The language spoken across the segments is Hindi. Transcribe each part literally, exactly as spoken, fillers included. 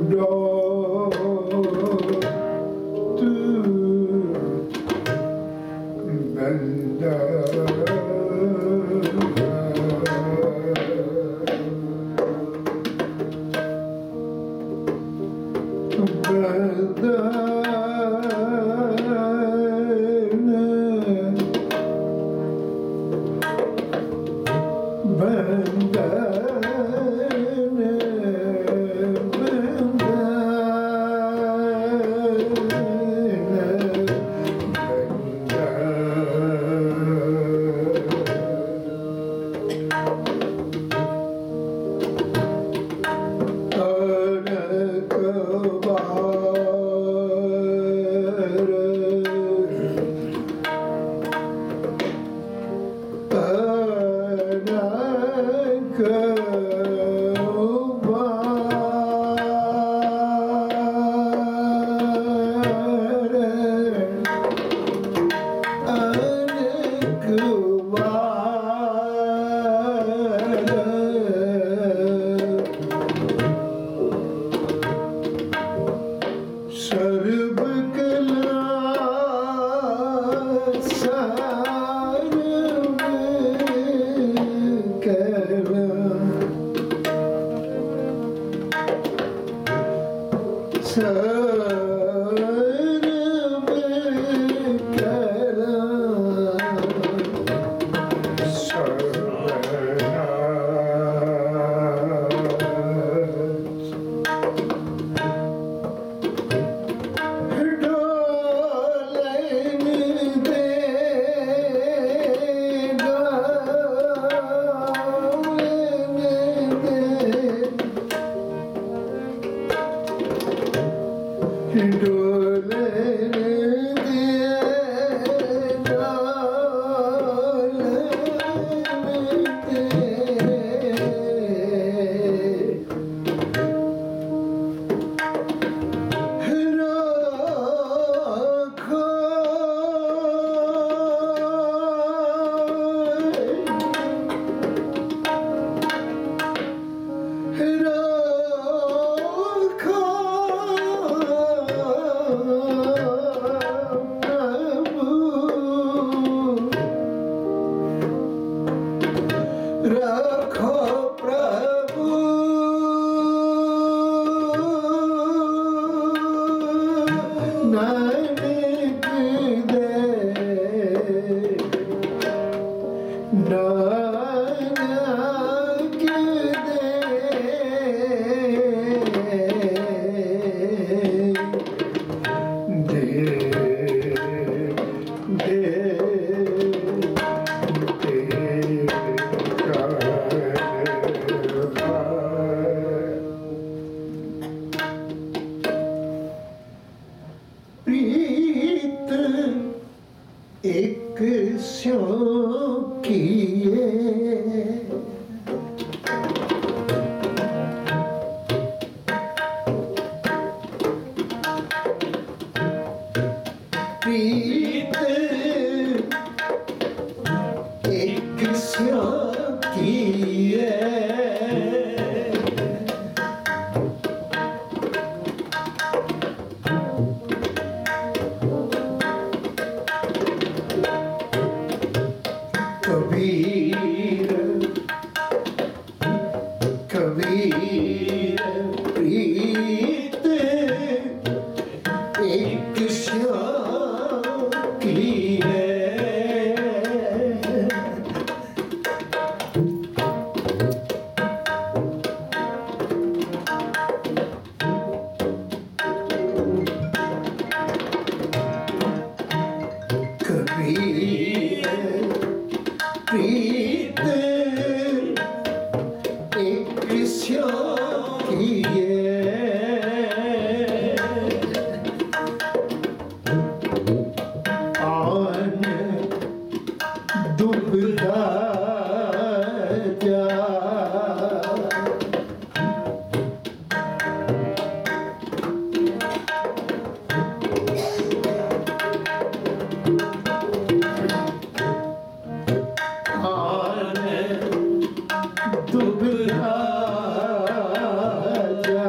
दुबला जा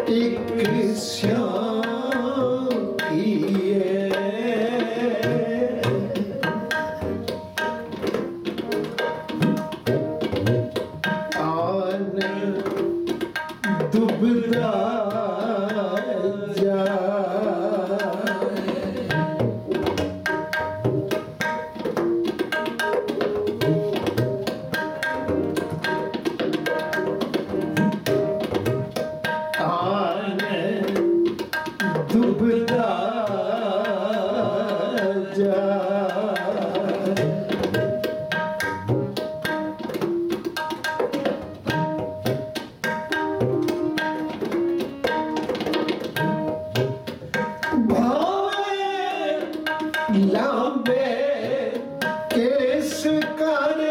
एक श्याम किए आन दुबदा जा दुबदा जा भावे लांबे केस करे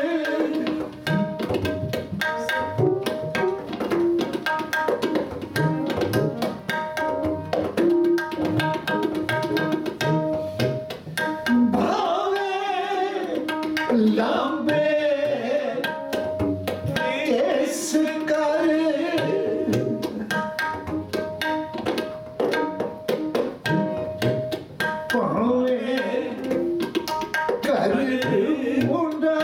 लांबे केस करे पावे कर मुंडा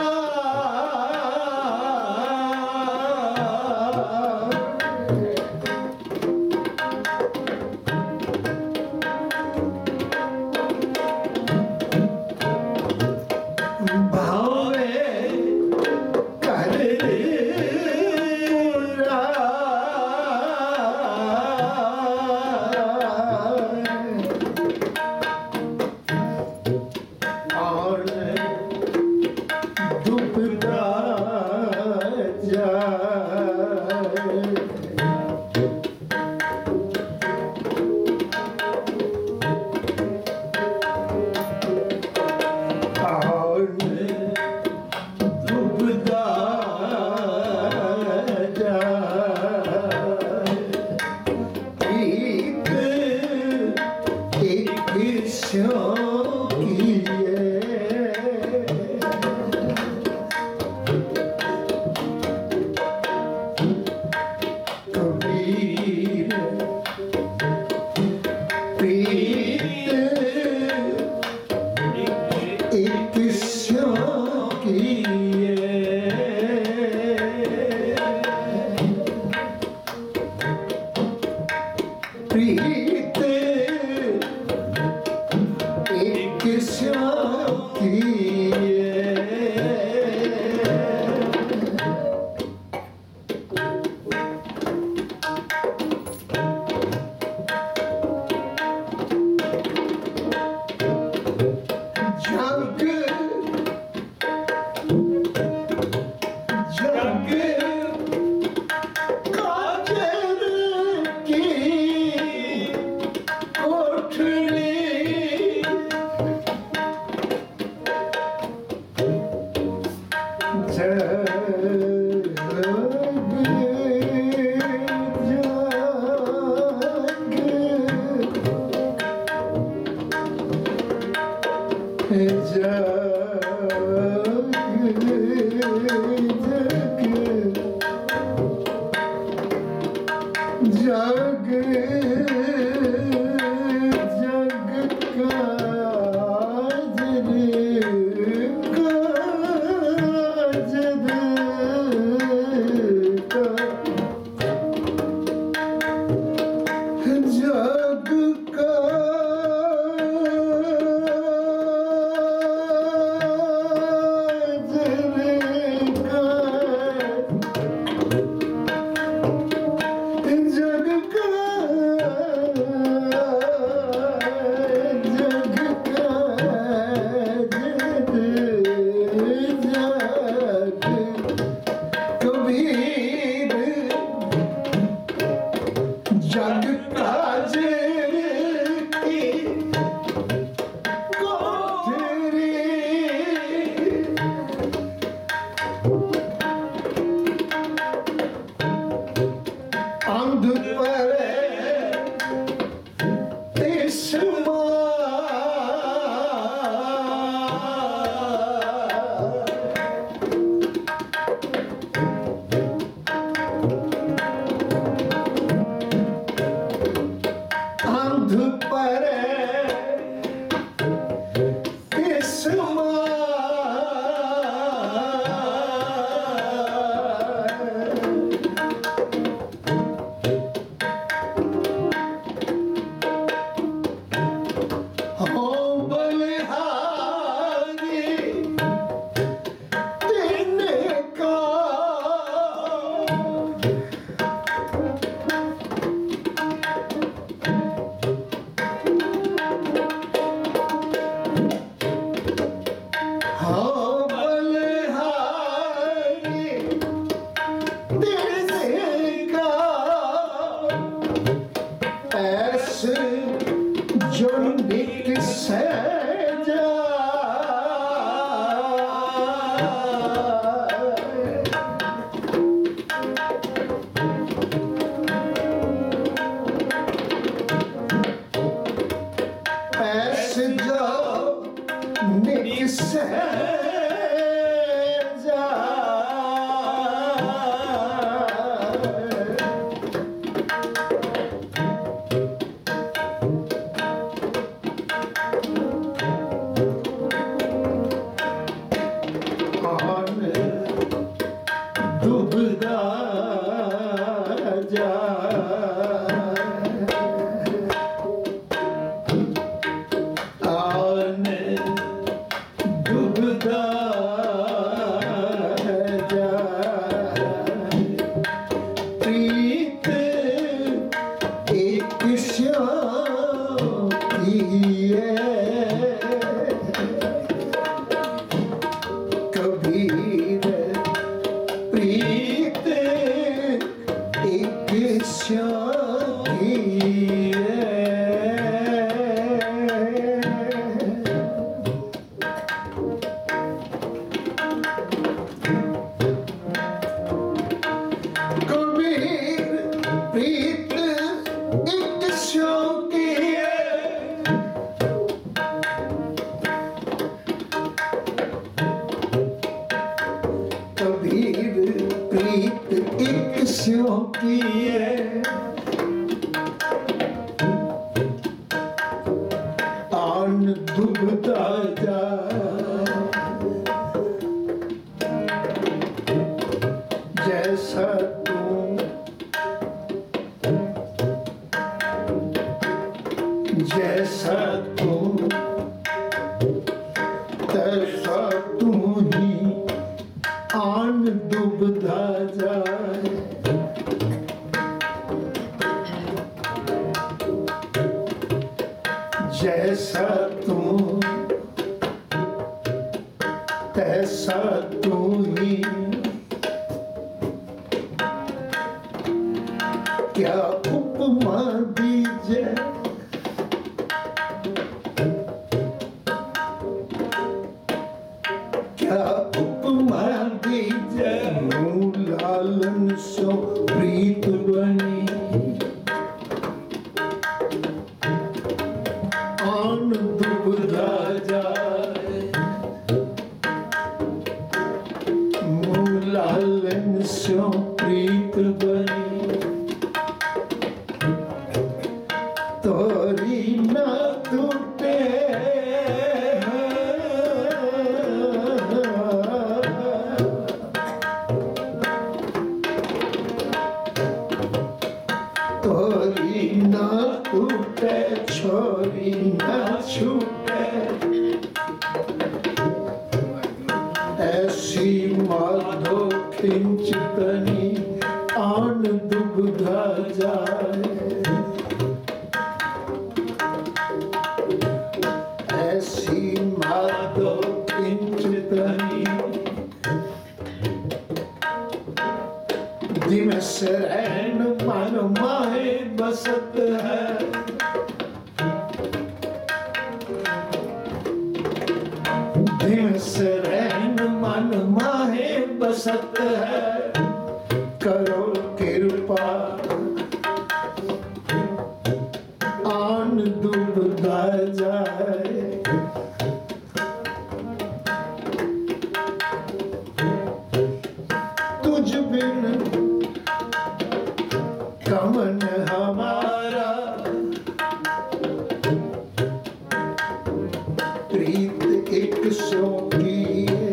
प्रीत एक शांति जग जग काज रे काज रे जग आन दुबदा प्रीत एक श्याम की है कबीर प्रीत एक श्याम की है कबीर प्रीत एक श्याम की है कबीर प्रीत एक श्याम की है आन दुबदा जा जैसा तू जैसा तू तैसा तू ही आन डूबता जाए जैसा तू तैसा तू ही क्या उपमा दीजिए क्या उपमा दीजिए लालन सो प्रीत बनी आन दुबदा जाए लालन सो प्रीत बनी तोरी ना टूटे तोरी ना टूटे छोरी ना छूटे ऐसी माधो खिंचतनी आन दुबदा जाए ऐसी माधो खिंचतनी दिवस रैन मन माहे बसत है दिवस रैन मन माहे बसत है करो कृपा आन डूबता जाए तुझ बिन कमन हमारा प्रीत एक सौ की है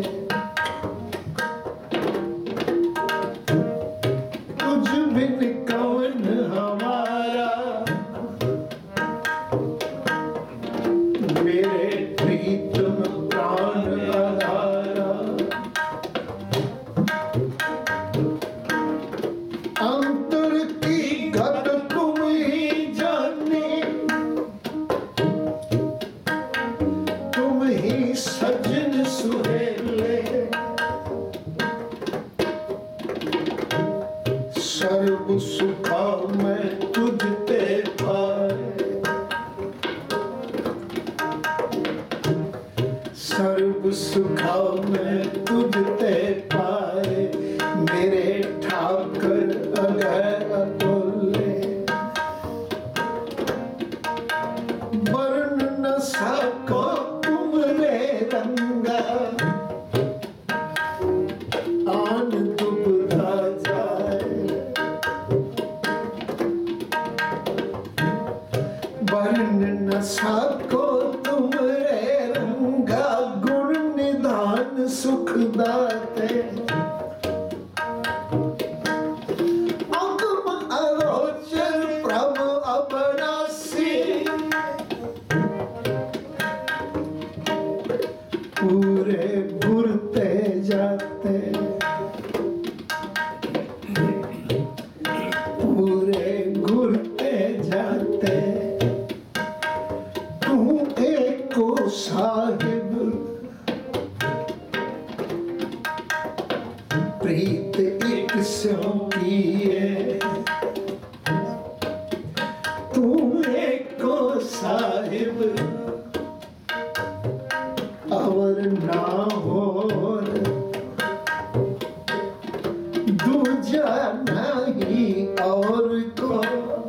तुझ बिन कमन हमारा मेरे प्रीतम प्राण आधारा अंतर की गत तुम ही जाने तुम ही सजन सुहेले सर्व सुखा मैं तुझते पाए सर्व सुखा मैं तुझते पाए मेरे ठाकर अगय अतुल्य वर्ण न सको तुमरे रंगा आन डूबता जाए वर्ण न सको तुमरे रंगा गुण निधान सुख दाते अगम अरो साहिब और ना होर दूजा नहीं और को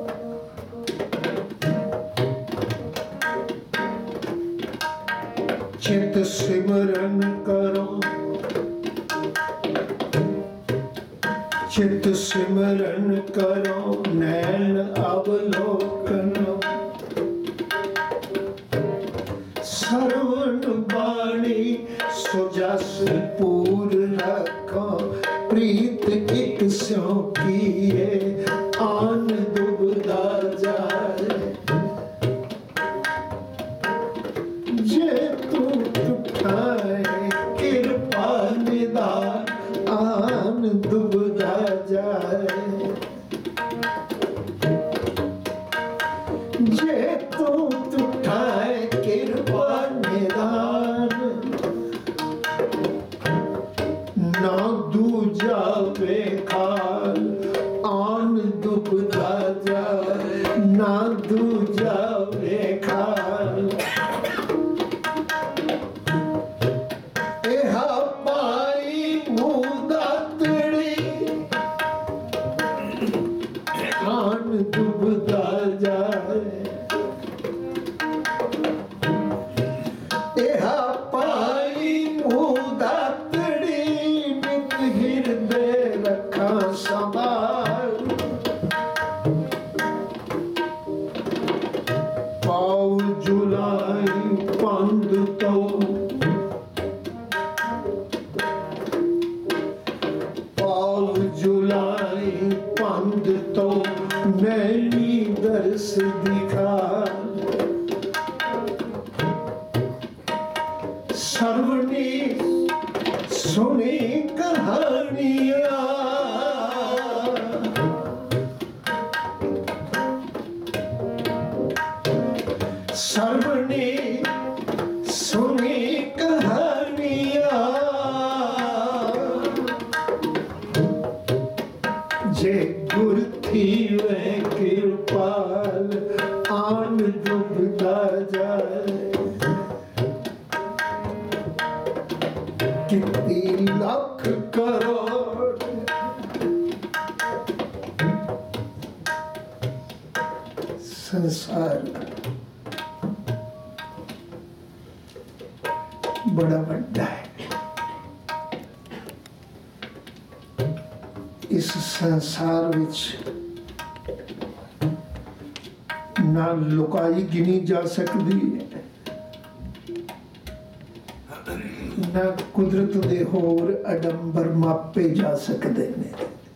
चित सिमरन करो चित सिमरन करो नैन अवलोकन श्रवण वाणी सुजस पूर रखो प्रीत एक स्यों किए आन दुबदा जाए जे तू उठाए कृपा निदान आन दुबदा जाए जे तू उठाए कृपा निदान ना दूजा बेखाल आन दुबदा जाए ना दूजा बेखाल एहा पाई मुदातड़ी आन दुबदा जाए एहा पाई मुदातड़ी नित हृदय रखा संभाल पाव जुलाई पंद तो पाव जुलाई पंद तो नैनी दर्श दिखा सर्वनी सुनी कहानियां सर्वनी सुनी कहानियां जे गुर थी वह कृपाल आन दुबदा जाए कितनी लाख करोड़ संसार बड़ा बड़ा है। इस संसार विच ना लुकाई गिनी जा सकती है ना कुदरत दे होर अडंबर मापे जा सकते ने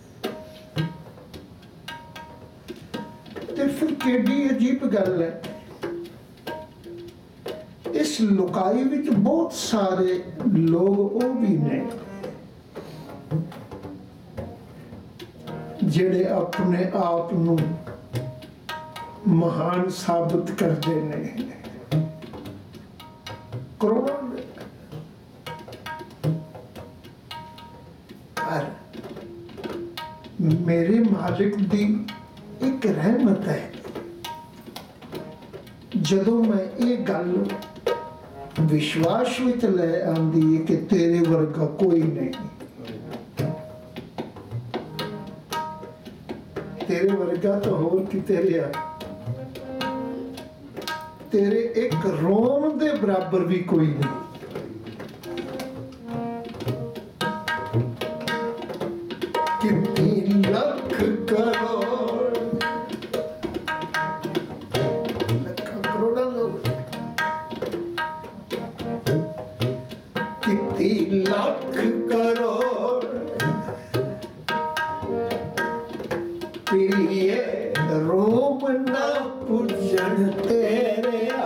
ते फिर केडी अजीब गल है इस लुकाई विच बहुत सारे लोग वो भी ने जेड़े अपने आप नू महान साबित करते ने करोड़ों ने पर मेरे मालिक दी एक रहमत है जदों मैं ये गल विश्वास विच ले आंदी है कि तेरे वर्गा कोई नहीं तेरे वर्गा तो होर कि तेरे आ तेरे एक रोम दे बराबर भी कोई नहीं कितनी लाख करोड़ लाख करोड़ लोग कितनी लाख करोड़ प्रिय रोम ना पूजन तेरे आ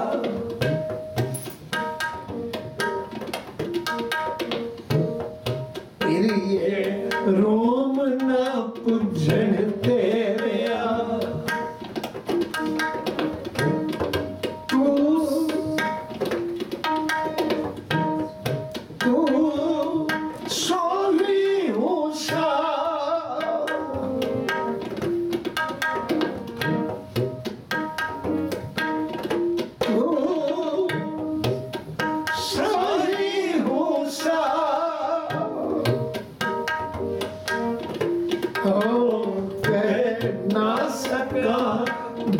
प्रिय रोम ना पूजन तेरे आ तू तू सोली होशा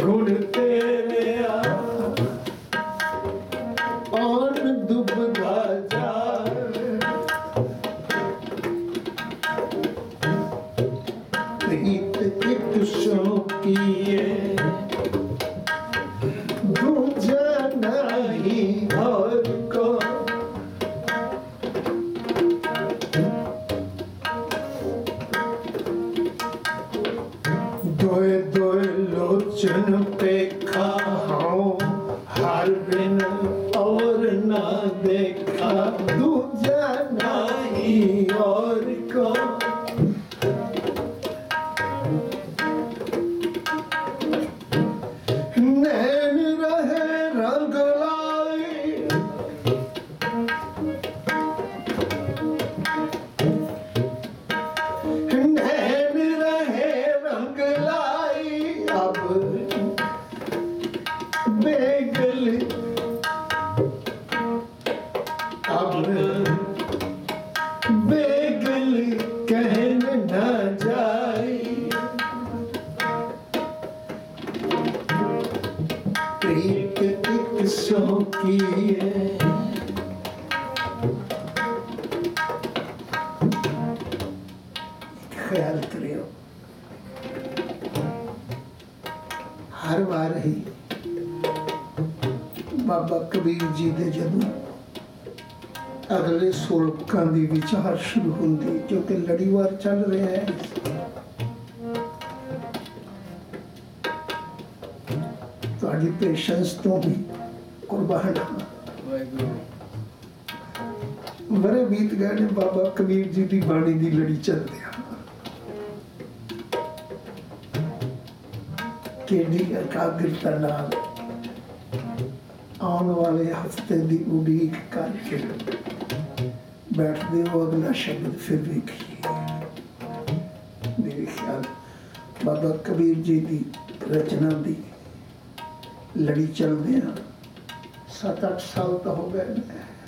ਗੁਣ ਤੇਰਿਆ ਆਨ ਦੁਬਦਾ ਜਾਵੇ ਪ੍ਰੀਤ ਇੱਕ ਸ਼ੌਕੀਏ ਦੂਜਾ ਨਹੀਂ ਹੋਰ ਕੋ दोए दोए लोचन पे खाओ हर बिन और ना देखा दूजा नहीं और को नैन रहे रंग लाई नैन रहे रंग लाई अब बेगल अब बेगल कहन न जाए प्रीत एक शौकी है ख्याल करियो हर बार ही बाबा कबीर जी दे जदों अगले सोलकां दी विचार शुरू होंदी क्योंकि लड़ीवार चल रहा है तुहाडी पेशेंस तो भी कुर्बान बड़े बीत गए ने बाबा कबीर जी की बाणी की लड़ी चलती केडी एकाग्रता नाल आने वाले हफ्ते की उड़ीक करके बैठते हो अगला शब्द फिर देखिए मेरे ख्याल बाबा कबीर जी की रचना की लड़ी चलते हैं सत्त अठ साल तो हो गए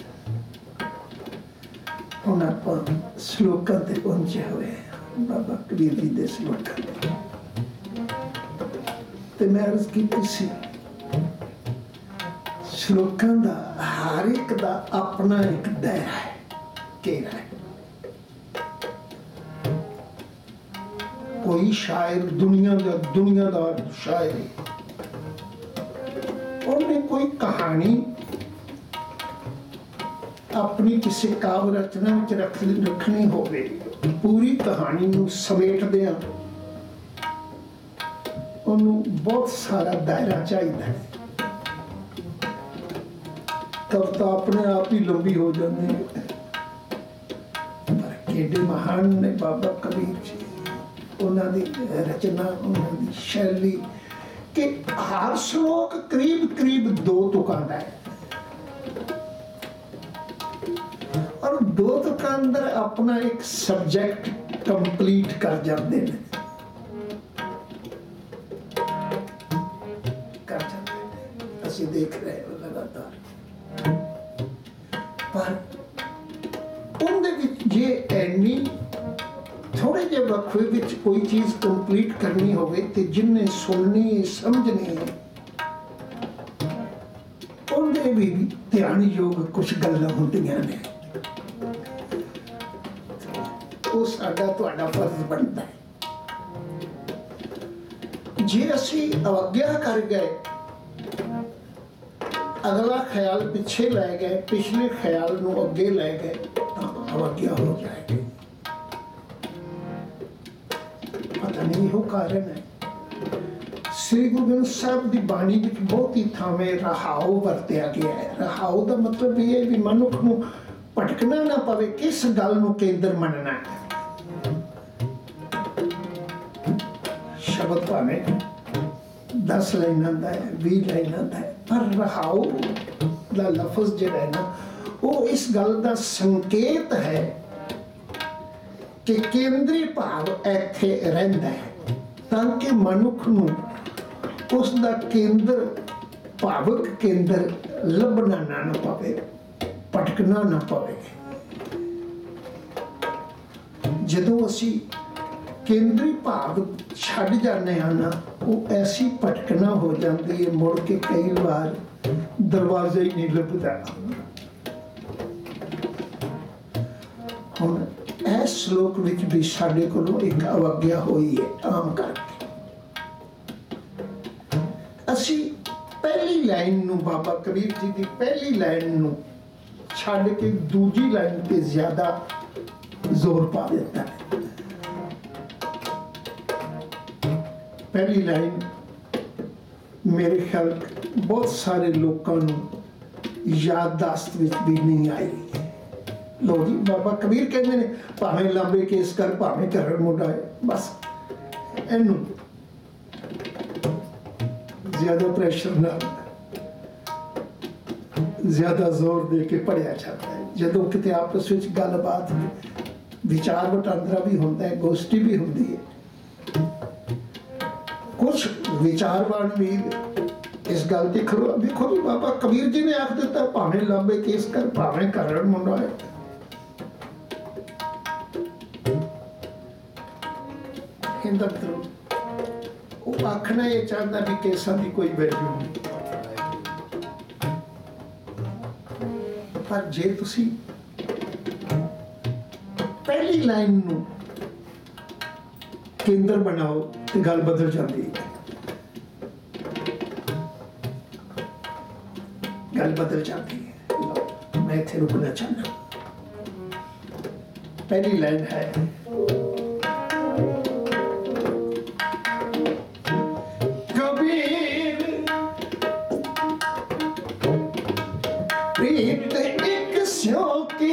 हम आप श्लोकां ते पहुंचे हुए बाबा कबीर जी के श्लोकां ते ते मैं अर्ज की सी श्लोकां दा हर एक दा अपना एक दायरा है घेरा है कोई शायर दुनिया दा दुनियादार शायर है उन्हें कोई कहानी अपनी किसी काव्य रचना में रख रखनी होवे पूरी कहानी नूं समेटदे उन्होंने बहुत सारा दायरा चाहिए कविता अपने आप ही लंबी हो जाती है पर केडे महान ने बाबा कबीर जी उन्होंने रचना उन्होंने शैली कि हर श्लोक करीब करीब दो तुकां दा है और दो तुकां अंदर अपना एक सब्जेक्ट कंप्लीट कर जाते हैं कर जाते हैं असी देख रहे हो लगातार पर उनके विच जे एनी थोड़े जे वक्फे विच कोई चीज कंप्लीट करनी होवे ते जिन्ने सुननी समझनी है उनके भी ध्यान योग कुछ गल्लां होंदियां ने वो साडा तुहाडा फर्ज बनता है जे असी अवज्ञा कर गए अगला ख्याल पिछे लै गए पिछले ख्याल नूं अगे लै गए तो अवज्ञा हो जाएगी पता नहीं हो कारण है श्री गुरु ग्रंथ साहब की बाणी में बहुत ही थावे रहाओ वरत्या गया है रहाओ का मतलब ये है भी मनुख नूं भटकना ना पवे किस गल नूं केंद्र मनना है शब्द भावें दस लाइनां दा है बीस लाइनां दा है पर रहाओ दा लफ्ज जिहड़ा है ना वो इस गल दा संकेत है कि केंद्री भाव इत्थे रहिंदा है ताकि मनुख नूं उस दा केंद्र भावक केंद्र लभना ना ना पवे भटकना ना पवे जदों असी ਕੇਂਦਰੀ ਭਾਗ ਛੱਡ ਜਾਂਦੇ ਹਨ ਉਹ ਐਸੀ ਭਟਕਣਾ ਹੋ ਜਾਂਦੀ ਹੈ, ਮੁੜ ਕੇ ਕਈ ਵਾਰ ਦਰਵਾਜ਼ਾ ਹੀ ਨਹੀਂ ਲੱਭਦਾ। ਹੁਣ ਇਸ ਸ਼ਲੋਕ ਵਿੱਚ ਵੀ ਸਾਡੇ ਕੋਲੋਂ ਇੱਕ ਅਵਗਿਆ ਹੋਈ ਹੈ ਆਮ ਕਰਕੇ। ਅਸੀਂ ਪਹਿਲੀ ਲਾਈਨ ਨੂੰ, ਬਾਬਾ ਕਬੀਰ ਜੀ ਦੀ ਪਹਿਲੀ ਲਾਈਨ ਨੂੰ ਛੱਡ ਕੇ ਦੂਜੀ ਲਾਈਨ ਤੇ ਜ਼ਿਆਦਾ ਜ਼ੋਰ ਪਾ ਦਿੱਤਾ ਹੈ। ਪਹਿਲੀ ਲਾਈਨ ਮੇਰੇ ਖਿਆਲ ਬਹੁਤ ਸਾਰੇ ਲੋਕਾਂ ਨੂੰ ਯਾਦਦਾਸ਼ਤ ਵਿੱਚ ਵੀ ਨਹੀਂ ਆਈ। ਲੋ ਜੀ, ਬਾਬਾ ਕਬੀਰ ਕਹਿੰਦੇ ਨੇ ਭਾਵੇਂ ਲਾਂਬੇ ਕੇਸ ਕਰ, ਭਾਵੇਂ ਕਰੜ ਮੁੰਡਾ ਹੈ, ਬਸ ਇਹਨੂੰ ਜ਼ਿਆਦਾ ਪ੍ਰੈਸ਼ਰ ਨਾਲ, ਜ਼ਿਆਦਾ ਜ਼ੋਰ ਦੇ ਕੇ ਪੜ੍ਹਿਆ ਜਾਂਦਾ ਹੈ। ਜਦੋਂ ਕਿਤੇ ਆਪਸ ਵਿੱਚ ਗੱਲਬਾਤ, ਵਿਚਾਰ ਵਟਾਂਦਰਾ ਵੀ ਹੁੰਦਾ ਹੈ, ਗੋਸ਼ਟੀ ਵੀ ਹੁੰਦੀ ਹੈ, ਕੁਛ ਵਿਚਾਰਵਾਨ ਵੀ ਇਸ ਗੱਲ ਤੇ ਖਲੋ। ਵੇਖੋ ਜੀ, ਬਾਬਾ ਕਬੀਰ ਜੀ ਨੇ ਆਖ ਦਿੱਤਾ ਭਾਵੇਂ ਲਾਂਬੇ ਕੇਸ ਕਰ, ਭਾਵੇਂ ਕਰੜ ਮੁੰਡਾ ਹੈ। ਇਹਦਾ ਮਤਲਬ ਉਹ ਆਖਣਾ ਇਹ ਚਾਹੁੰਦਾ ਵੀ ਕੇਸਾਂ ਦੀ ਕੋਈ ਵੈਲਿਊ ਨਹੀਂ। ਪਰ ਜੇ ਤੁਸੀਂ ਪਹਿਲੀ ਲਾਈਨ ਨੂੰ ਕੇਂਦਰ ਬਣਾਓ ਤੇ ਗੱਲ ਬਦਲ ਜਾਂਦੀ ਹੈ, ਗੱਲ ਬਦਲ ਜਾਂਦੀ ਹੈ। ਮੈਂ ਇੱਥੇ ਰੁਕਣਾ ਚਾਹੁੰਦਾ। ਪਹਿਲੀ ਲਾਈਨ ਹੈ ਕਬੀਰ ਪ੍ਰੀਤ ਇੱਕ ਸਿਉ ਕੀ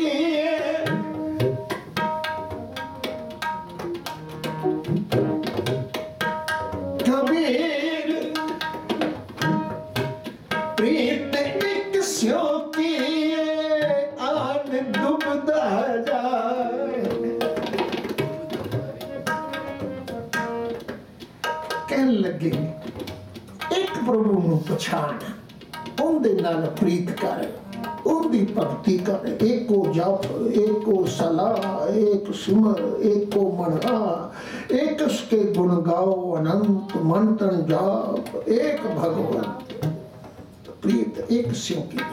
ਲੱਗੇ ਇੱਕ ਪ੍ਰਭੂ ਨੂੰ ਪਛਾਣ, ਉਹਦੇ ਨਾਲ ਪ੍ਰੀਤ ਕਰ, ਉਹਦੀ ਭਗਤੀ ਕਰ। ਏਕੋ ਜਪ, ਏਕੋ ਸਲਾਹ, ਏਕ ਸਿਮਰ, ਏਕੋ ਮਨਹਾ, एक उसके गुण गाओ अनंत मन तन जाप, एक भगवान प्रीत एक स्यों की।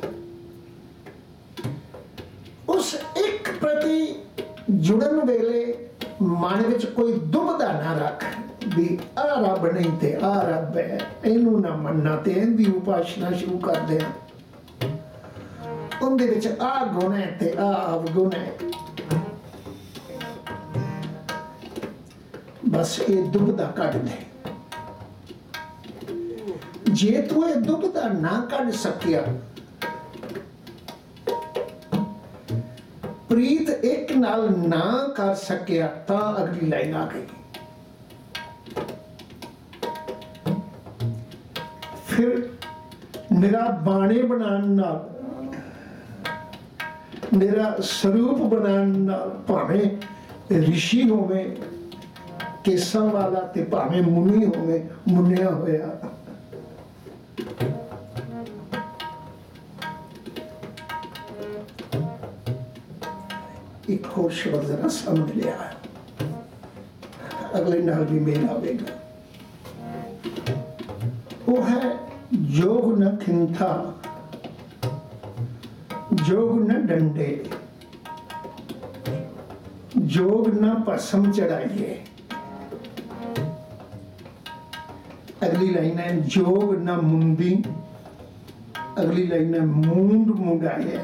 उस एक प्रति जुड़न वेले मन विच कोई दुविधा ना रख भी आ रब नहीं ते आ रब है, इनू ना मनना ते इनदी उपासना शुरू कर दे। उनदे विच आ गुण है ते आ अवगुण है, बस ये दुविधा कढ़ दे। जे तू ये दुविधा ना कढ़ सकिया, प्रीत एक नाल ना कर सकिया, ता अगली लाइन आ गई। फिर मेरा बाणे बनाने नाल, मेरा स्वरूप बनाने नाल, भावें ऋषि होवे केसां वाला ते भावें मुनि होवे मुनिया होया, एक होर शब्द जरा समझ लिया, अगले नाल भी मेल आवेगा। वो है जोग न खिंथा, जोग न डंडे, जोग न पसम चढ़ाइए। अगली लाइन है जोग न मुंदी, अगली लाइन है मूंड मुंडाए।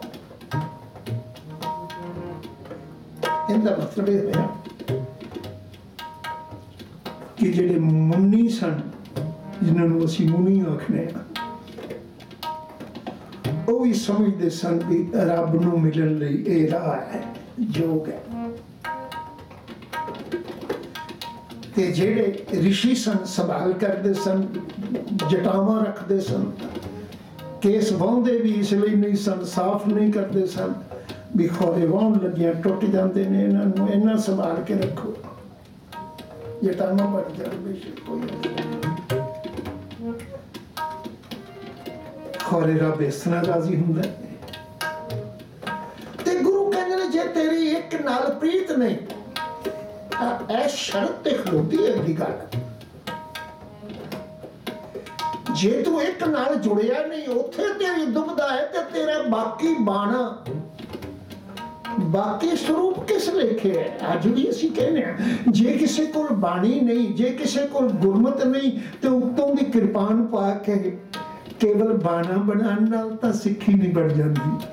इनका मतलब यह है कि जेडे मुन्नी सन, जिन्होंने असीं मुनी आखने, वो भी समझते सन भी रब नूं मिलण लई ये राह है, जोग है। ते जेडे ऋषि सन संभाल करते सन, जटावां रखते सन, केस वाहुंदे भी इसलिए नहीं सन, साफ नहीं करते सन भी खौरे वाहुण लगियां टुट जाते ने, इन्हां इन्ना संभाल के रखो, जटावां बच जाण बेशक कोई खौरे रब इस तरह राजी हुंदा। ते गुरु कहंदे ने जे तेरी एक नाल प्रीत नहीं, ਇਹ ਸ਼ਰਤ ਤੇ ਖਲੋਤੀ ਹੈ ਦੀ ਗੱਲ। ਜੇ ਤੂੰ ਇੱਕ ਨਾਲ ਜੁੜਿਆ ਨਹੀਂ, ਉੱਥੇ ਤੇਰੀ ਦੁਬਦਾ ਹੈ ਤੇ ਤੇਰਾ ਬਾਕੀ ਬਾਣਾ, ਬਾਕੀ ਸਰੂਪ ਕਿਸ ਲੇਖੇ ਹੈ। ਅੱਜ ਵੀ ਅਸੀਂ ਕਹਿੰਦੇ ਹਾਂ ਜੇ ਕਿਸੇ ਕੋਲ ਬਾਣੀ ਨਹੀਂ, ਜੇ ਕਿਸੇ ਕੋਲ ਗੁਰਮਤ ਨਹੀਂ, ਤੇ ਉੱਤੋਂ ਦੀ ਕਿਰਪਾਨ ਪਾ ਕੇ ਕੇਵਲ ਬਾਣਾ ਬਣਾਉਣ ਨਾਲ ਤਾਂ ਸਿੱਖੀ ਨਹੀਂ ਬਣ ਜਾਂਦੀ।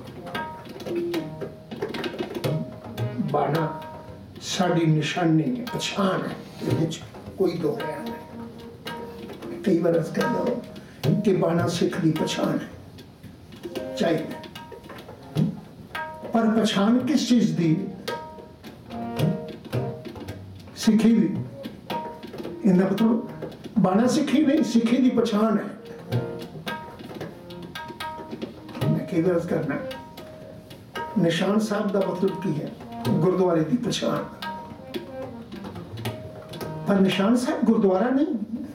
ਬਾਣਾ ਸਾਡੀ ਨਿਸ਼ਾਨੀ ਹੈ, ਪਛਾਣ ਹੈ, ਇਹਦੇ ਵਿੱਚ ਕੋਈ ਦੋ ਰਾय ਨਹੀਂ। ਕਈ ਵਾਰ ਅਸ ਕਹਿੰਦਾ ਕਿ ਬਾਣਾ ਸਿੱਖ ਦੀ ਪਛਾਣ ਹੈ, ਚਾਹੀਦਾ, ਪਰ ਪਛਾਣ ਕਿਸ ਚੀਜ਼ ਦੀ? ਸਿੱਖੀ ਦੀ। ਇਹਦਾ ਮਤਲਬ ਬਾਣਾ ਸਿੱਖੀ ਨਹੀਂ, ਸਿੱਖੀ ਦੀ ਪਛਾਣ ਹੈ। ਮੈਂ ਕਈ ਵਾਰ ਕਰਨਾ ਨਿਸ਼ਾਨ ਸਾਹਿਬ ਦਾ ਮਤਲਬ ਕੀ ਹੈ? ਗੁਰਦੁਆਰੇ ਦੀ ਪਛਾਣ। ਪਰ ਨਿਸ਼ਾਨ ਸਾਹਿਬ ਗੁਰਦੁਆਰਾ ਨਹੀਂ,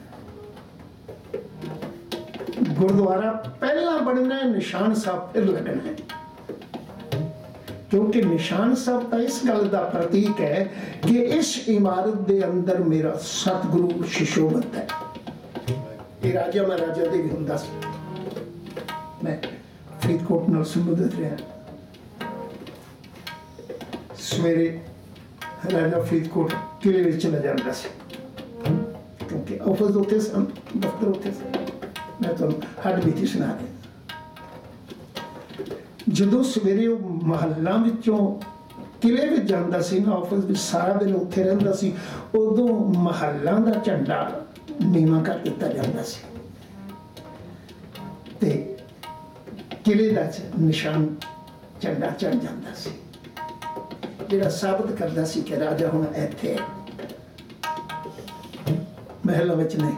ਗੁਰਦੁਆਰਾ ਪਹਿਲਾਂ ਬਣਨਾ ਹੈ, ਨਿਸ਼ਾਨ ਸਾਹਿਬ ਫਿਰ ਲੱਗਣਾ ਹੈ। क्योंकि निशान साहब का इस गल का प्रतीक है कि इस इमारत के अंदर मेरा सतगुरु शिशोभत है। ये राजा महाराजा दे भी हुंदा सी। मैं फरीदकोट नाल संबंधित रहा। सवेरे राजा फरीदकोट किले विच चला जाता सी, क्योंकि ऑफिस उत्थे सन, दफ्तर उत्थे सन। मैं तुहानूं हड बीती सुना रहा। ਜਦੋਂ ਸਵੇਰੇ ਉਹ ਮਹੱਲਾਂ ਵਿੱਚੋਂ ਕਿਲੇ ਵਿੱਚ ਜਾਂਦਾ ਸੀ ਨਾ, ਆਫਿਸ ਵਿੱਚ ਸਾਰਾ ਦਿਨ ਉੱਥੇ ਰਹਿੰਦਾ ਸੀ, ਉਦੋਂ ਮਹੱਲਾਂ ਦਾ ਝੰਡਾ ਨੀਵਾਂ ਕਰ ਦਿੱਤਾ ਜਾਂਦਾ ਸੀ ਤੇ ਕਿਲੇ ਦਾ ਨਿਸ਼ਾਨ ਝੰਡਾ ਚੜ ਜਾਂਦਾ ਸੀ, ਜਿਹੜਾ ਸਾਬਤ ਕਰਦਾ ਸੀ ਕਿ ਰਾਜਾ ਹੁਣ ਇੱਥੇ ਹੈ, ਮਹਿਲਾਂ ਵਿੱਚ ਨਹੀਂ।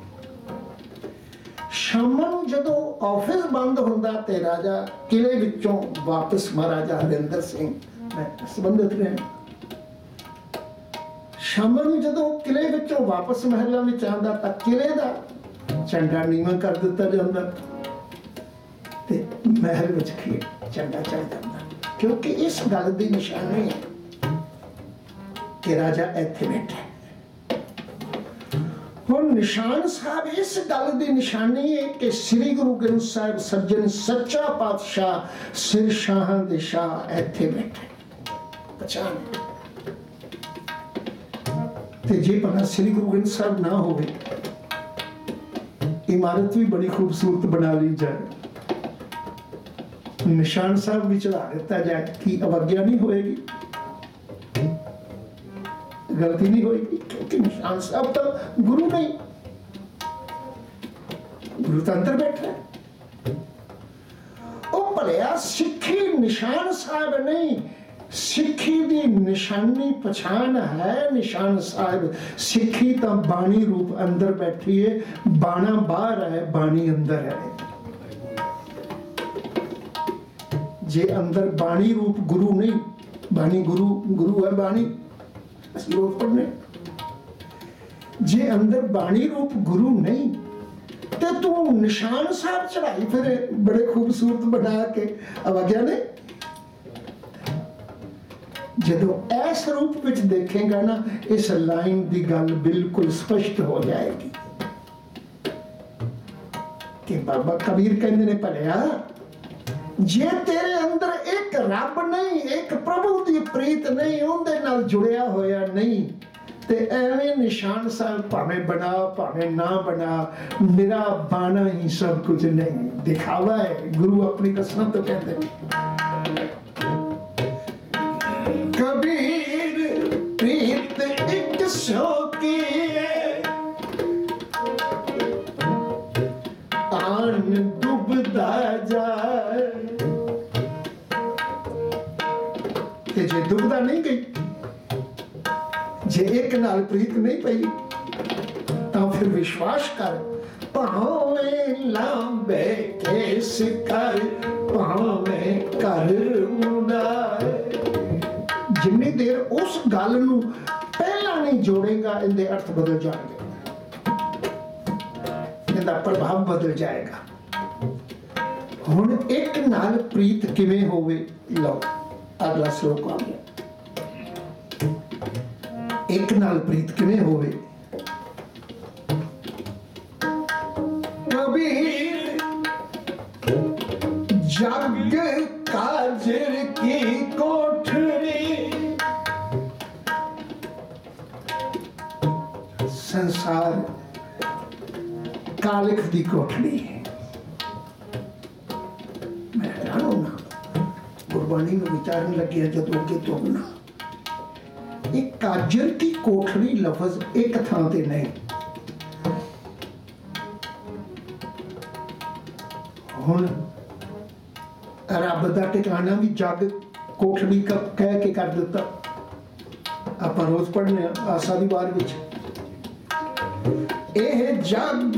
ਸ਼ਾਮਾਂ ਨੂੰ ਜਦੋਂ ਆਫਿਸ ਬੰਦ ਹੁੰਦਾ ਤੇ ਰਾਜਾ ਕਿਲੇ ਵਿੱਚੋਂ ਵਾਪਸ, ਮਹਾਰਾਜਾ ਹਰਿੰਦਰ ਸਿੰਘ ਮੈਂ ਸੰਬੰਧਿਤ ਰਿਹਾ, ਸ਼ਾਮਾਂ ਨੂੰ ਜਦੋਂ ਕਿਲੇ ਵਿੱਚੋਂ ਵਾਪਸ ਮਹਿਲਾਂ ਵਿੱਚ ਆਉਂਦਾ ਤਾਂ ਕਿਲੇ ਦਾ ਝੰਡਾ ਨੀਵਾਂ ਕਰ ਦਿੱਤਾ ਜਾਂਦਾ ਤੇ ਮਹਿਲ ਵਿੱਚ ਖੇਡ ਝੰਡਾ ਚੜ ਜਾਂਦਾ, ਕਿਉਂਕਿ ਇਸ ਗੱਲ ਦੀ ਨਿਸ਼ਾਨੀ ਹੈ ਕਿ ਰਾਜਾ ਇੱਥੇ ਬੈਠਾ ਹੈ। ਹੁਣ ਨਿਸ਼ਾਨ ਸਾਹਿਬ ਇਸ ਗੱਲ ਦੀ ਨਿਸ਼ਾਨੀ ਹੈ ਕਿ ਸ੍ਰੀ ਗੁਰੂ ਗ੍ਰੰਥ ਸਾਹਿਬ ਸੱਜਣ ਸੱਚਾ ਪਾਤਸ਼ਾਹ ਸਿਰ ਸ਼ਾਹਾਂ ਦੇ ਸ਼ਾਹ ਇੱਥੇ ਬੈਠੇ, ਪਛਾਣ। ਤੇ ਜੇ ਭਲਾ ਸ੍ਰੀ ਗੁਰੂ ਗ੍ਰੰਥ ਸਾਹਿਬ ਨਾ ਹੋਵੇ, ਇਮਾਰਤ ਵੀ ਬੜੀ ਖੂਬਸੂਰਤ ਬਣਾ ਲਈ ਜਾਏ, ਨਿਸ਼ਾਨ ਸਾਹਿਬ ਵੀ ਚੜਾ ਦਿੱਤਾ ਜਾਏ, ਕੀ ਅਵਗਿਆ ਨਹੀਂ ਹੋਏਗੀ, गलती नहीं होगी? क्योंकि निशान साहब तो गुरु नहीं, गुरु तो अंदर बैठा है। ओ भलिया सिक्खी निशान साहब नहीं, सिक्खी दी निशानी पछाण है निशान साहब। सिक्खी तो बाणी रूप अंदर बैठी है, बाणा बाहर है, बाणी अंदर है। जे अंदर बाणी रूप गुरु नहीं, बाणी गुरु, गुरु है बाणी, पढ़ने जे अंदर बाणी रूप गुरु नहीं ते तू निशान साहब चढ़ाई फिर बड़े खूबसूरत बना के अवग्या ने। जदों इस रूप विच देखेगा ना, इस लाइन की गल बिल्कुल स्पष्ट हो जाएगी कि बाबा कबीर कहते ने भलिया जे तेरे अंदर एक रब नहीं, एक प्रभु की प्रीत नहीं, उनदे नाल जुड़िया होया नहीं, ते एवें निशान साहब भावें बना भावें ना बना, मेरा बाना ही सब कुछ नहीं, दिखावा है। गुरु अपनी कसम तो कहते कबीर प्रीत एक सौ की आन डूबदा जाए, जे दुबदा नहीं गई, जे एक नाल प्रीत नहीं पई, तो फिर विश्वास कर, भावे लांबे केस कर, भावे कर मुंडाए। जिन्नी देर उस गल नूं पहला नहीं जोड़ेगा, इनके अर्थ बदल जाएंगे, इनका प्रभाव बदल जाएगा। हुण एक नाल प्रीत किवें होवे, लो अगला श्लोक आ गया। एक नाल प्रीत किवें होवे। कबीर जग काजर की कोठरी, संसार कालिख दी कोठड़ी है। मैं हैरान होना गुरबाणी में विचारन लगे जब अगे तुरना, एक काजर की कोठड़ी लफज एक थां ते नहीं। हुण रब दा ठिकाना भी जग कोठड़ी का कह के कर दिता। आपां रोज पढ़ने आसा दी वार विच, एह जग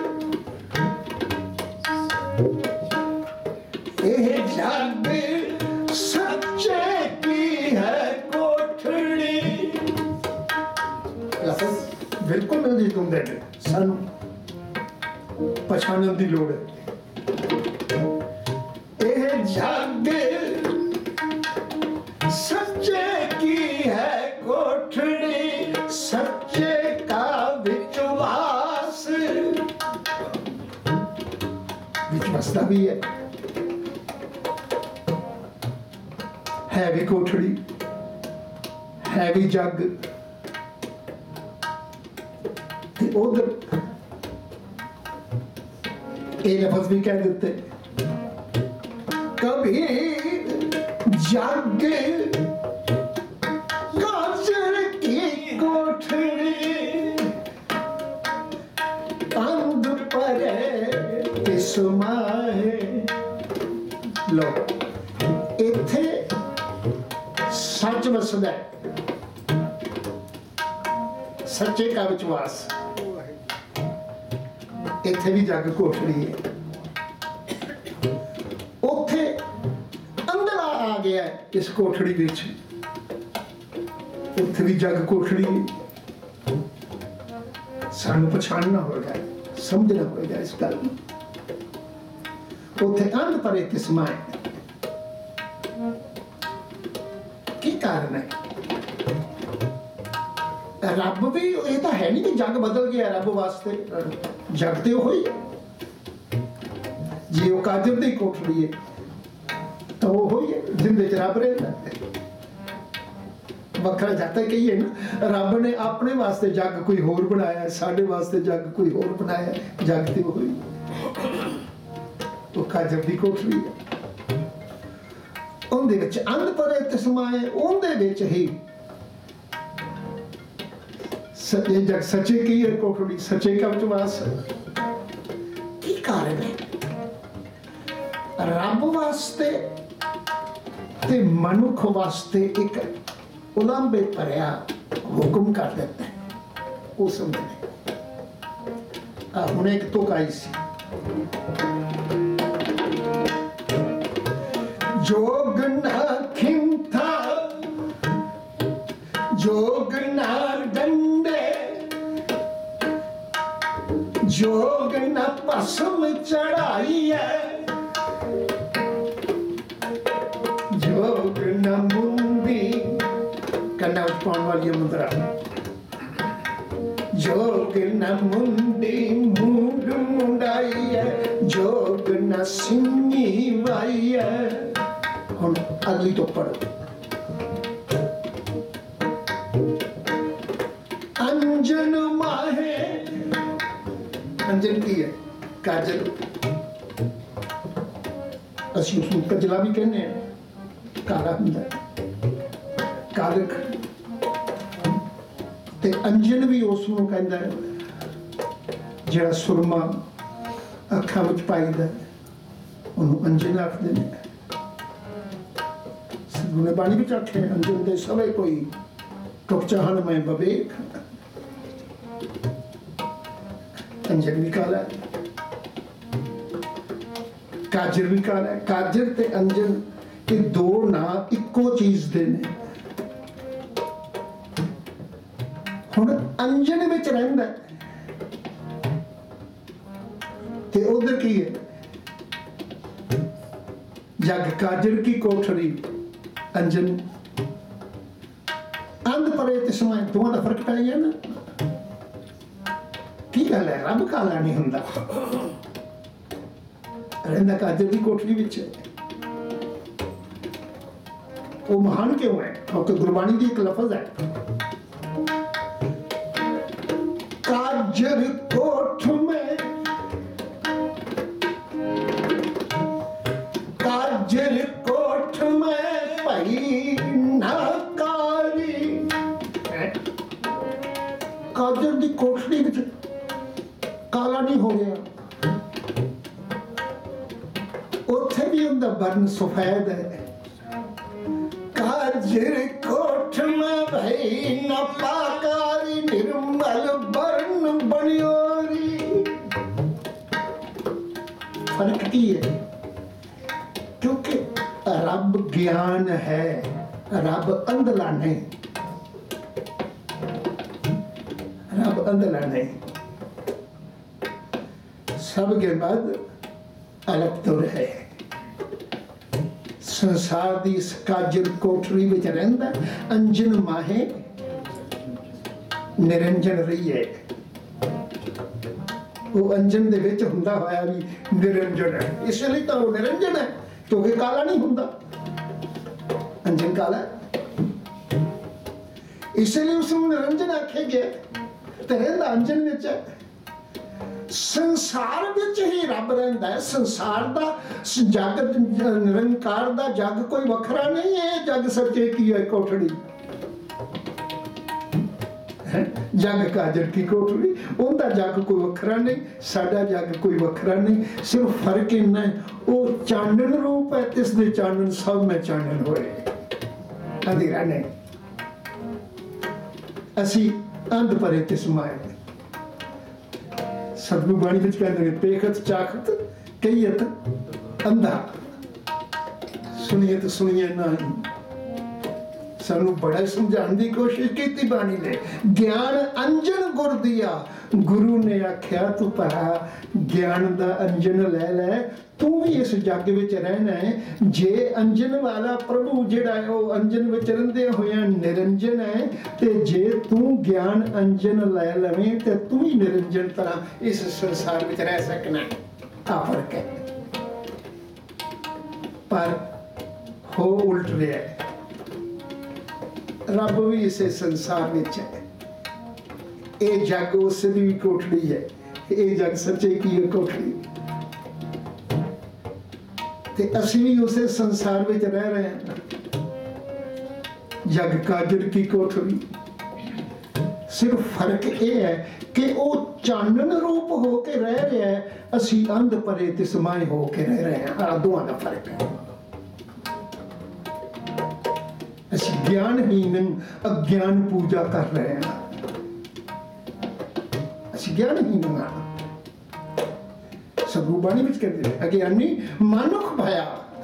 एह जग सच्चे की है कोठड़ी। बिल्कुल नहीं तुमदे सानू पछाणन दी लोड़ है। एह जग सच्चे की है कोठड़ी, सच्चे का विश्वास विश्वासता भी है, है भी कोठड़ी, है भी जग। उधर ये लफ्ज भी कह देते, कभी जग काजर की कोठड़ी, अंध परे समाए। लो इथे सच वसदा, सच्चे का विश्वास, इथे भी जग कोठड़ी है। उथे अंदर आ गया इस कोठड़ी विच, उथे भी जग कोठड़ी है। सानू पछाणना होगा, समझना होगा इस गल नूं। उथे अंध परे किस्मां है। की कारण है? रब भी ये तो है नहीं कि जग बदल गया रब वास्ते, जग तो वही है। जे वो काजर दी कोठड़ी है तो वो वही है, जिंदे च रब रहता है। वखरा जाता कहिए ना, रब ने अपने वास्ते जग कोई होर बनाया, साडे वास्ते जग कोई होर बनाया, जग तो वही वो काजर दी कोठड़ी है। उनदे विच अंध परे तस्माए, उनदे विच ही सच्चे जग, सच्चे की है कोठड़ी, सच्चे का विश्वास। की कारण है? रब वास्ते ते मनुख वास्ते एक उलंबे भरिया हुक्म कर देता है। उस समय हुण एक तुक आई सी, जोग ना खिंथा जोग ना डंडे, जोग ना पसम चढ़ाई है, जोग ना मुंडी कन्ना पाने वाली मुद्रा, जोग ना मुंडी मूड मुंडाई है, जोग ना सिंगी वाई है। हुण अगली तो पढ़ो, अंजन माहे, अंजन की है काजल, असीं उसनूं कजला भी कहने हैं, काला हुंदा कालख, ते अंजन भी उसनूं कहंदा है जिहड़ा सुरमा अखां विच पाईदा, उहनूं अंजन आखदे ने। गुणे बाणी विच आखे अंजन दे सवे कोई टुक चाहन मैं बवेख। अंजन भी काला है, काजर भी काला है। काजर ते अंजन ये दो ना इक्को चीज दे ने। हुण अंजन विच रहिंदा ते उधर की है जग काजर की कोठरी, अंजन अंध परे ते समय दोवां दा फर्क पै गया ना। की गल है, रब काला नहीं हुंदा, रहिंदा काजर दी कोठड़ी विच। वो महान क्यों है? क्योंकि गुरबाणी दी एक लफज है, काजर कोठ में, काजर कोठ में भाई ना काली। काजर दी कोठड़ी विच काला नहीं हो गया, उत्थे भी उनका बर्न सफेद है। काजर कोठ में भाई न पाकारी, निर्मल बर्न बनियोरी। फर्क की है? क्योंकि रब ज्ञान है, रब अंधला नहीं, रब अंधला नहीं। सब के बाद अलग तुर है। संसार दी इस काजल कोठरी विच रहिंदा अंजन माहे निरंजन रही है। वो अंजन दे विच हुंदा होया भी निरंजन है, इसलिए तो वो निरंजन है क्योंकि काला नहीं हुंदा। अंजन काला है, इसलिए उसनूं निरंजन आखे गया। ते रहिंदा अंजन विच है। संसार विच ही रब रहिंदा है। संसार दा जग निरंकार दा जग कोई वखरा नहीं है। जग सच्चे की है कोठड़ी, जग काजर की कोठड़ी, उनका जग कोई वखरा नहीं, साडा जग कोई वखरा नहीं। सिर्फ फर्क इन्ना है, वो चानन रूप है, तिस दे चानन सब में चानन होए, अंधेरा नहीं। असी अंध परे तिस माए। सतगुरु बाणी विच कहंदे ने, पेखत चाखत कहीयत अंधा, सुनिए तो सुनिए नहीं। सानू बड़ा समझाने की कोशिश की बाणी ने। ज्ञान अंजन गुर दिया, गुरु ने आख्या तू भरा ज्ञान दा अंजन ले ले, तू भी इस जग विच रहना है। जे अंजन वाला प्रभु जिहड़ा है वो अंजन विच रहिंदे होया निरंजन है, ते जे तू ज्ञान अंजन ले लवें ते तू ही निरंजन तरह इस संसार विच रह सकना। आ फर्क है, पर हो उल्ट रहा है। रब भी इसे संसार विच है। ये जग उस दी कोठड़ी है, ये जग सच्चे की है कोठड़ी, ते असीं भी उसे संसार विच रह रहे हैं। जग काजर की कोठड़ी। सिर्फ फर्क ये है कि वो चानन रूप होके रह रहा है, असीं अंध परे तिसमाए होके रह रहे हैं। आ दोवां दा फर्क है। असीं ज्ञानहीन अज्ञान पूजा कर रहे हैं। असीं ज्ञानहीन हां। सतगुरु बाणी विच कहंदे ने, अज्ञानी मनुख भया।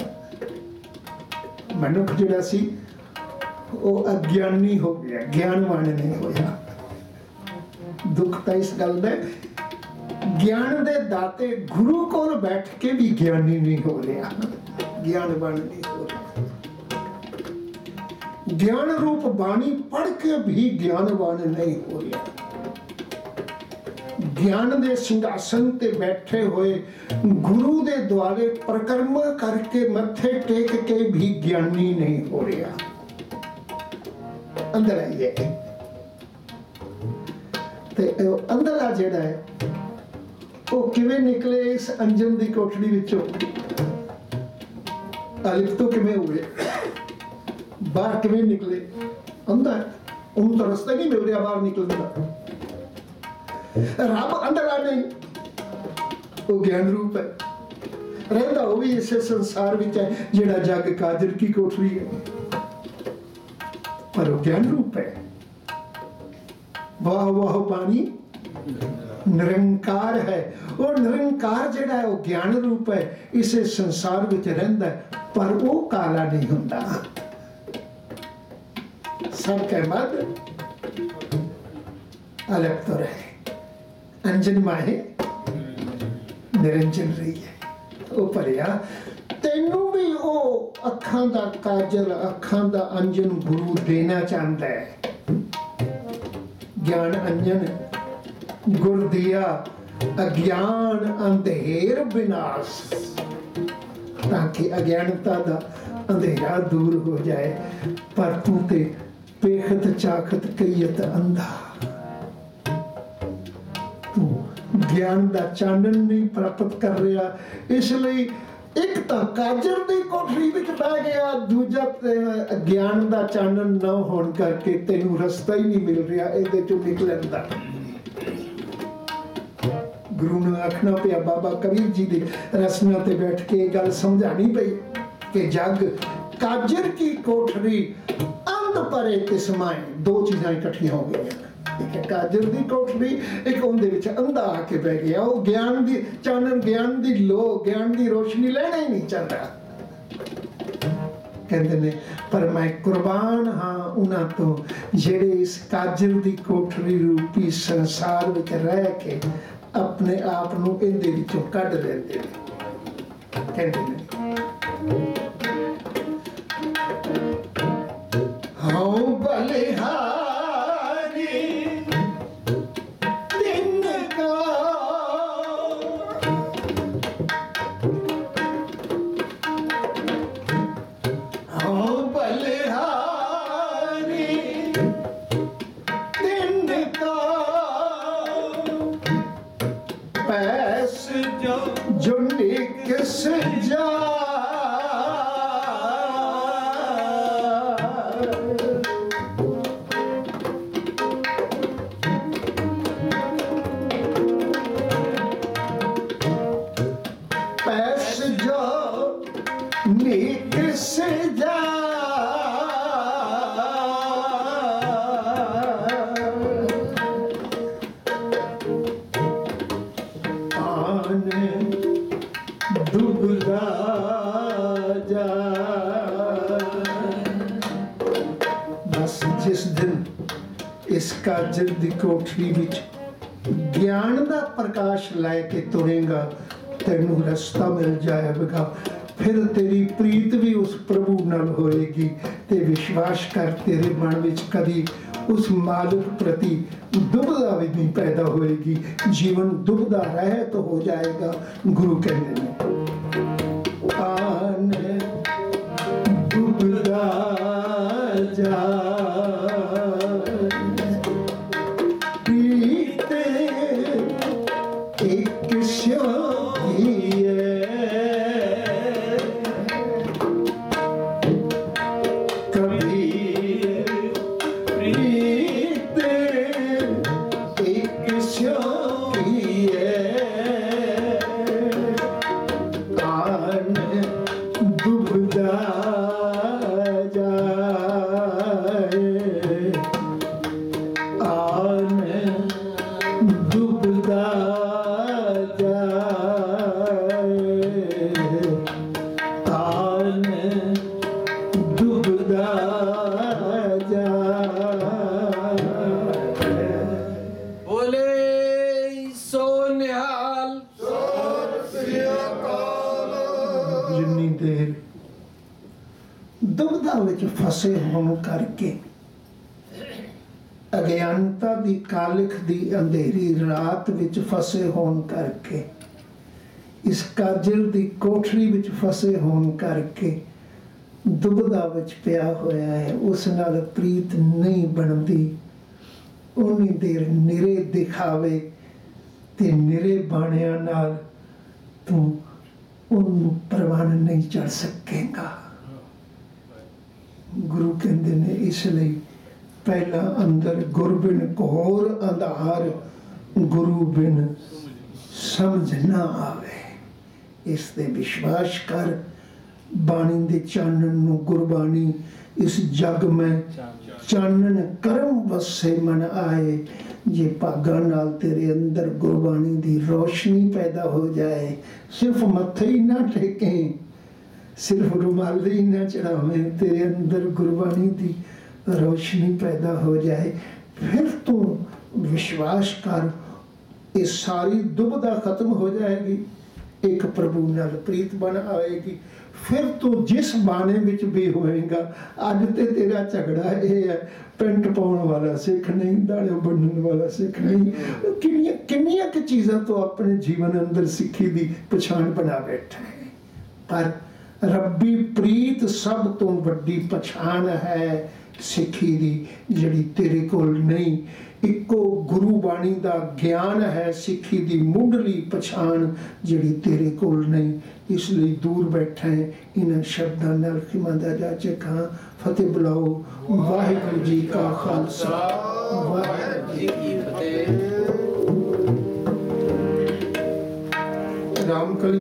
मनुख जिहड़ा सी वो अज्ञानी हो गया, ज्ञानवान नहीं होया। दुख तो इस गल दा, ज्ञान दे दाते गुरु कोल बैठ के भी ज्ञानी नहीं हो रहा, ज्ञानवान नहीं हो रहा। ज्ञान रूप बाणी पढ़ के भी ज्ञानवान नहीं हो रहा। ज्ञान दे सिंहासन ते बैठे हुए गुरु दे द्वारे परिक्रमा करके मत्थे टेक के भी ज्ञानी नहीं हो रहा। अंदर आइए, ते अंदर जिहड़ा है वो किवें निकले इस अंजन दी कोठड़ी विचों? अलिफ तो किवें हुए, बाहर किवें निकले? अंदर उन्हें तो रास्ता नहीं मिल रहा बाहर निकलने का। रब अंदर नहीं, वो ज्ञान रूप है। रहता वो भी इस संसार विच है जिहड़ा जग काजर की कोठड़ी है, पर वो ज्ञान रूप है। वाह वाह पानी निरंकार है। वो निरंकार जिहड़ा है वो ज्ञान रूप है, इस संसार विच रहिंदा है, पर वो काला नहीं हुंदा। सब के बाद अलग तो रहे। अंजन माहे निरंजन रही है। वो भरिया तेनू भी वो अखां दा काजल, अखां दा अंजन गुरु देना चाहता है। ਗਿਆਨ ਅੰਜਨ ਗੁਰ ਦਿਆ ਅਗਿਆਨ ਅੰਧੇਰ ਵਿਨਾਸ਼, ਤਾਂ ਕਿ ਅਗਿਆਨਤਾ ਦਾ ਅੰਧੇਰਾ ਦੂਰ ਹੋ ਜਾਏ। ਪਰ ਤੂੰ ਤੇ ਪੇਖਤ ਚਾਖਤ ਕਈਤ ਅੰਧਾ, ਤੂੰ ਗਿਆਨ ਦਾ ਚਾਨਣ ਨਹੀਂ ਪ੍ਰਾਪਤ ਕਰ ਰਿਹਾ। ਇਸ ਲਈ ਇੱਕ ਤਾਂ ਕਾਜਰ ਦੀ ਕੋਠੜੀ ਵਿੱਚ ਬਹਿ ਗਿਆ, ਦੂਜਾ ਗਿਆਨ ਦਾ ਚਾਨਣ ਨਾ ਹੋਣ ਕਰਕੇ ਤੈਨੂੰ ਰਸਤਾ ਹੀ ਨਹੀਂ ਮਿਲ ਰਿਹਾ ਇਹਦੇ ਚੋਂ ਨਿਕਲਣ ਦਾ। ਗੁਰੂ ਨੂੰ ਆਖਣਾ ਪਿਆ, ਬਾਬਾ ਕਬੀਰ ਜੀ ਦੀ ਰਸਨਾ ਤੇ ਬੈਠ ਕੇ ਇਹ ਗੱਲ ਸਮਝਾਣੀ ਪਈ ਕਿ ਜਗ ਕਾਜਰ ਕੀ ਕੋਠੜੀ ਅੰਧ ਪਰੇ ਕਿਸਮਾਏ, ਦੋ ਚੀਜ਼ਾਂ ਇਕੱਠੀਆਂ ਹੋ ਗਈਆਂ। ਇੱਕ ਕਾਜਰ ਦੀ ਕੋਠੜੀ, ਇੱਕ ਉਹਦੇ ਵਿੱਚ ਅੰਧਾ ਆ ਕੇ ਬਹਿ ਗਿਆ। ਉਹ ਗਿਆਨ ਦੀ ਚਾਨਣ, ਗਿਆਨ ਦੀ ਲੋ, ਗਿਆਨ ਦੀ ਰੋਸ਼ਨੀ ਲੈਣਾ ਹੀ ਨਹੀਂ ਚਾਹੁੰਦਾ। ਕਹਿੰਦੇ ਨੇ ਪਰ ਮੈਂ ਕੁਰਬਾਨ ਹਾਂ ਉਹਨਾਂ ਤੋਂ ਜਿਹੜੇ ਇਸ ਕਾਜਰ ਦੀ ਕੋਠੜੀ ਰੂਪੀ ਸੰਸਾਰ ਵਿੱਚ ਰਹਿ ਕੇ ਆਪਣੇ ਆਪ ਨੂੰ ਇਹਦੇ ਵਿੱਚੋਂ ਕੱਢ ਲੈਂਦੇ ਨੇ। ਕਹਿੰਦੇ ਨੇ ਹਉ ਬਲਿਹਾਰੀ ਦਿਨ ਕਾ, ਹਉ ਬਲਿਹਾਰੀ ਦਿਨ ਕਾ, ਪੈਸ ਜੋ ਜੋ ਨਿਕਸ ਜਾ ਇਸ ਕਾਜਰ ਦੀ ਕੋਠੜੀ ਵਿੱਚ ਗਿਆਨ ਦਾ ਪ੍ਰਕਾਸ਼ ਲੈ ਕੇ ਤੁਰੇਗਾ, ਤੈਨੂੰ ਰਸਤਾ ਮਿਲ ਜਾਏਗਾ। ਫਿਰ ਤੇਰੀ ਪ੍ਰੀਤ ਵੀ ਉਸ ਪ੍ਰਭੂ ਨਾਲ ਹੋਏਗੀ ਤੇ ਵਿਸ਼ਵਾਸ ਕਰ, ਤੇਰੇ ਮਨ ਵਿੱਚ ਕਦੀ ਉਸ ਮਾਲਕ ਪ੍ਰਤੀ ਦੁਬਦਾ ਵੀ ਨਹੀਂ ਪੈਦਾ ਹੋਏਗੀ। ਜੀਵਨ ਦੁਬਦਾ ਰਹਿਤ ਹੋ ਜਾਏਗਾ। ਗੁਰੂ ਕਹਿੰਦੇ ਨੇ ਆਨ ਦੁਬਦਾ ਜਾ ਫਸੇ ਹੋਣ ਕਰਕੇ, ਅਗਿਆਨਤਾ ਦੀ ਕਾਲਿਖ ਦੀ ਅੰਧੇਰੀ ਰਾਤ ਵਿੱਚ ਫਸੇ ਹੋਣ ਕਰਕੇ, ਇਸ ਕਾਜਲ ਦੀ ਕੋਠੜੀ ਵਿੱਚ ਫਸੇ ਹੋਣ ਕਰਕੇ ਦੁਬਦਾ ਵਿੱਚ ਪਿਆ ਹੋਇਆ ਹੈ। ਉਸ ਨਾਲ ਪ੍ਰੀਤ ਨਹੀਂ ਬਣਦੀ। ਉਨੀ ਦੇਰ ਨਿਰੇ ਦਿਖਾਵੇ ਤੇ ਨਿਰੇ ਬਾਣਿਆਂ ਨਾਲ ਤੂੰ ਉਹਨੂੰ ਪ੍ਰਵਾਨ ਨਹੀਂ ਚੜ ਸਕੇਗਾ। ਗੁਰੂ ਕਹਿੰਦੇ ਨੇ ਇਸ ਲਈ ਪਹਿਲਾਂ ਅੰਦਰ ਗੁਰਬਿਨ ਘੋਰ ਅੰਧਾਰ, ਗੁਰੂ ਬਿਨ ਸਮਝ ਨਾ ਆਵੇ। ਇਸ ਤੇ ਵਿਸ਼ਵਾਸ ਕਰ। ਬਾਣੀ ਦੇ ਚਾਨਣ ਨੂੰ ਗੁਰਬਾਣੀ ਇਸ ਜਗ ਮੈਂ ਚਾਨਣ ਕਰਮ ਵਸੇ ਮਨ ਆਏ। ਜੇ ਭਾਗਾਂ ਨਾਲ ਤੇਰੇ ਅੰਦਰ ਗੁਰਬਾਣੀ ਦੀ ਰੋਸ਼ਨੀ ਪੈਦਾ ਹੋ ਜਾਏ, ਸਿਰਫ ਮੱਥੇ ਹੀ ਨਾ ਟੇਕੇ, ਸਿਰਫ ਰੁਮਾਲ ਹੀ ਨਾ ਚੜਾਵੇਂ, ਤੇਰੇ ਅੰਦਰ ਗੁਰਬਾਣੀ ਦੀ ਰੋਸ਼ਨੀ ਪੈਦਾ ਹੋ ਜਾਏ, ਫਿਰ ਤੂੰ ਵਿਸ਼ਵਾਸ ਕਰ, ਇਹ ਸਾਰੀ ਦੁਬਦਾ ਖਤਮ ਹੋ ਜਾਏਗੀ। ਇੱਕ ਪ੍ਰਭੂ ਨਾਲ ਪ੍ਰੀਤ ਬਣ ਆਏਗੀ। ਫਿਰ ਤੂੰ ਜਿਸ ਬਾਣੇ ਵਿੱਚ ਵੀ ਹੋਏਗਾ, ਅੱਜ ਤੇ ਤੇਰਾ ਝਗੜਾ ਇਹ ਹੈ, ਪੈਂਟ ਪਾਉਣ ਵਾਲਾ ਸਿੱਖ ਨਹੀਂ, ਦਾੜੇ ਬੰਨਣ ਵਾਲਾ ਸਿੱਖ ਨਹੀਂ। ਕਿੰਨੀਆਂ ਕਿੰਨੀਆਂ ਕੁ ਚੀਜ਼ਾਂ ਤੋਂ ਆਪਣੇ ਜੀਵਨ ਅੰਦਰ ਸਿੱਖੀ ਦੀ ਪਛਾਣ ਬਣਾ ਬੈਠਾ ਹੈ। ਪਰ ਰੱਬੀ ਪ੍ਰੀਤ ਸਭ ਤੋਂ ਵੱਡੀ ਪਛਾਣ ਹੈ ਸਿੱਖੀ ਦੀ, ਜਿਹੜੀ ਤੇਰੇ ਕੋਲ ਨਹੀਂ। ਇੱਕੋ ਗੁਰੂ ਬਾਣੀ ਦਾ ਗਿਆਨ ਹੈ ਸਿੱਖੀ ਦੀ ਮੁੱਢਲੀ ਪਛਾਣ, ਜਿਹੜੀ ਤੇਰੇ ਕੋਲ ਨਹੀਂ। ਇਸ ਲਈ ਦੂਰ ਬੈਠਾ ਹੈ। ਇਹਨਾਂ ਸ਼ਬਦਾਂ ਨਾਲ ਖਿਮਾ ਦਾ ਜਾਚੇ ਖਾਂ ਫਤਿਹ ਬੁਲਾਓ। ਵਾਹਿਗੁਰੂ ਜੀ ਕਾ ਖਾਲਸਾ, ਵਾਹਿਗੁਰੂ ਜੀ ਕੀ ਫਤਿਹ। ਰਾਮ ਕਲੀ